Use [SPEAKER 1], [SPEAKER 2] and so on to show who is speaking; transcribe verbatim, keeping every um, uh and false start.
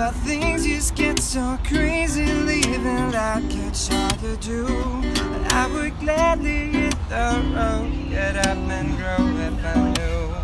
[SPEAKER 1] but things just get so crazy. Leaving life gets hard to do, and I would gladly hit the road, get up and grow if I knew